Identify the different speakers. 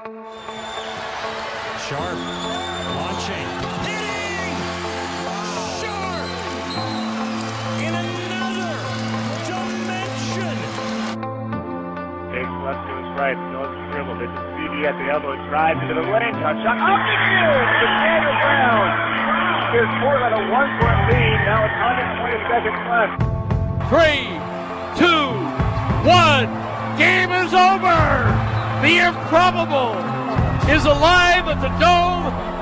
Speaker 1: Sharp, launching, hitting! Sharp! In another dimension!
Speaker 2: Takes left to his right, goes to dribble, hits his CD at the elbow, drives into the lane, shot, off the field! To Daniel Brown! Here's Portland a 1-point lead, now it's 120 seconds left.
Speaker 3: 3, 2, 1, game is over! The improbable is alive at the Dome.